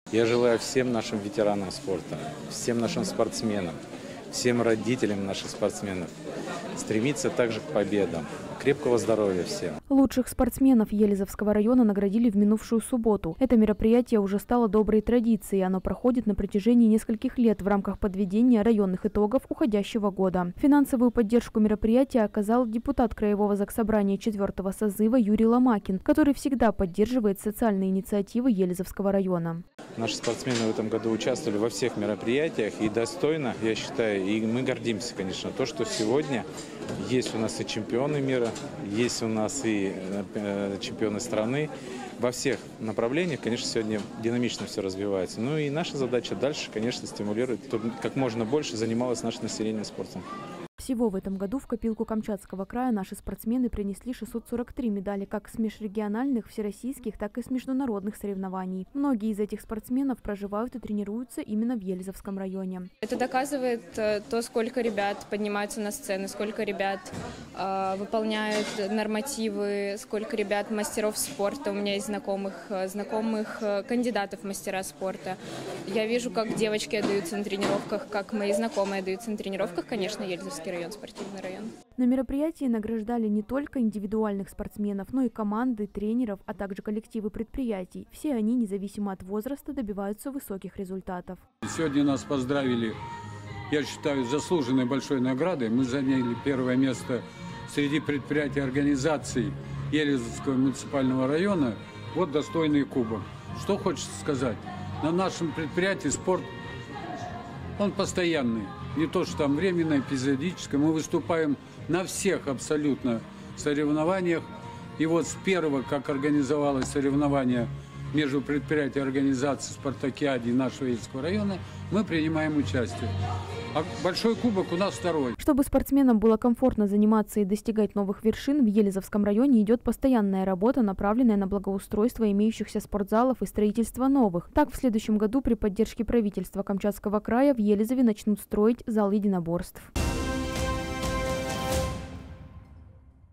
Я желаю всем нашим ветеранам спорта, всем нашим спортсменам, всем родителям наших спортсменов стремиться также к победам. Крепкого здоровья всем. Лучших спортсменов Елизовского района наградили в минувшую субботу. Это мероприятие уже стало доброй традицией. Оно проходит на протяжении нескольких лет в рамках подведения районных итогов уходящего года. Финансовую поддержку мероприятия оказал депутат Краевого заксобрания 4-го созыва Юрий Ломакин, который всегда поддерживает социальные инициативы Елизовского района. Наши спортсмены в этом году участвовали во всех мероприятиях и достойно, я считаю, и мы гордимся, конечно, то, что сегодня есть у нас и чемпионы мира, есть у нас и чемпионы страны. Во всех направлениях, конечно, сегодня динамично все развивается. Ну и наша задача дальше, конечно, стимулировать, чтобы как можно больше занималось наше население спортом. Всего в этом году в копилку Камчатского края наши спортсмены принесли 643 медали как с межрегиональных, всероссийских, так и с международных соревнований. Многие из этих спортсменов проживают и тренируются именно в Елизовском районе. Это доказывает то, сколько ребят поднимаются на сцены, сколько ребят выполняют нормативы, сколько ребят мастеров спорта. У меня есть знакомых кандидатов в мастера спорта. Я вижу, как девочки отдаются на тренировках, как мои знакомые отдаются на тренировках, конечно, Елизовский район, спортивный район. На мероприятии награждали не только индивидуальных спортсменов, но и команды, тренеров, а также коллективы предприятий. Все они, независимо от возраста, добиваются высоких результатов. Сегодня нас поздравили, я считаю, с заслуженной большой наградой. Мы заняли первое место среди предприятий и организаций Елизовского муниципального района. Вот достойный кубок. Что хочется сказать? На нашем предприятии спорт, он постоянный. Не то, что там временно, эпизодическое. Мы выступаем на всех абсолютно соревнованиях. И вот с первого, как организовалось соревнование между предприятием и организацией «Спартакиаде» нашего Елизовского района, мы принимаем участие. А большой кубок у нас второй. Чтобы спортсменам было комфортно заниматься и достигать новых вершин, в Елизовском районе идет постоянная работа, направленная на благоустройство имеющихся спортзалов и строительство новых. Так, в следующем году при поддержке правительства Камчатского края в Елизове начнут строить зал единоборств.